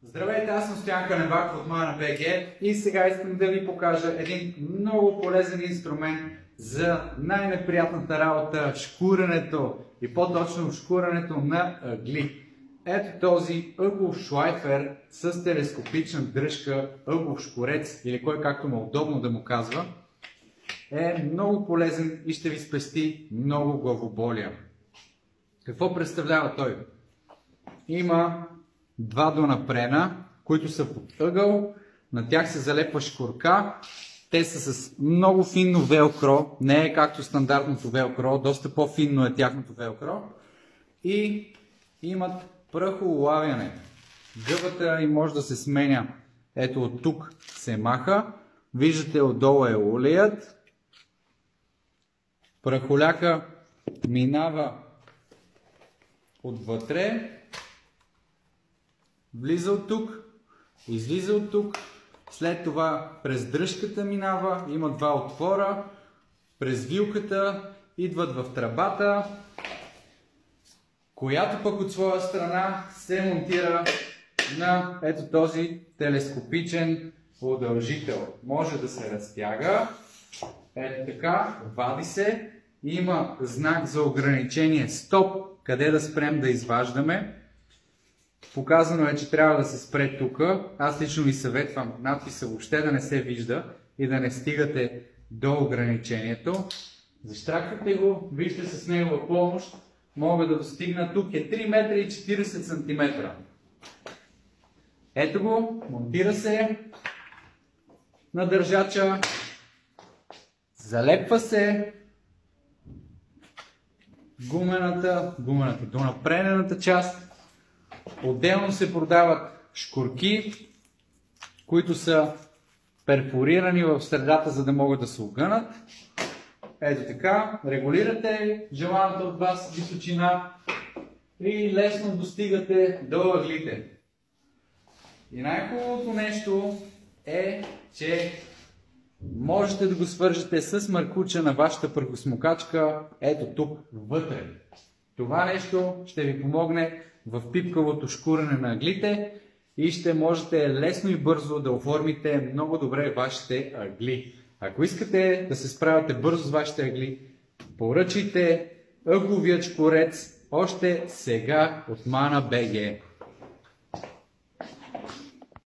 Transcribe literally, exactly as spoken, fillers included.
Здравейте, аз съм Стоян Каневак от Mana точка би джи и сега искам да ви покажа един много полезен инструмент за най-неприятната работа – шкурането и по-точно шкурането на ъгли. Ето този ъглов шлайфер с телескопична дръжка, ъглов шкурец или кой както му е удобно да му казва, е много полезен и ще ви спести много главоболия. Какво представлява той? Има два донапрена, които са под ъгъл, на тях се залепва шкурка, те са с много финно велкро, не е както стандартното велкро, доста по-финно е тяхното велкро и имат пръхоулавяне. Гъбата им може да се сменя, ето от тук се маха, виждате отдолу е улеят, прахоляка минава отвътре, влиза от тук, излиза от тук, след това през дръжката минава, има два отвора, през вилката идват в тръбата, която пък от своя страна се монтира на ето този телескопичен удължител. Може да се разтяга, ето така, вади се, има знак за ограничение стоп, къде да спрем да изваждаме. Показано е, че трябва да се спре тук. Аз лично ви съветвам надписа въобще да не се вижда и да не стигате до ограничението. Защраквате го, вижте с негова помощ, мога да достигна тук е три метра и четиридесет сантиметра. Ето го, монтира се на държача, залепва се гумената, гумената, донапренената част. Отделно се продават шкурки, които са перфорирани в средата, за да могат да се огънат. Ето така, регулирате желаната от вас височина и лесно достигате до ъглите. И най-хубавото нещо е, че можете да го свържете с маркуча на вашата прахосмокачка, ето тук вътре. Това нещо ще ви помогне в пипкавото шкурене на ъглите и ще можете лесно и бързо да оформите много добре вашите ъгли. Ако искате да се справяте бързо с вашите ъгли, поръчайте ъгловият шкурец още сега от Mana точка би джи.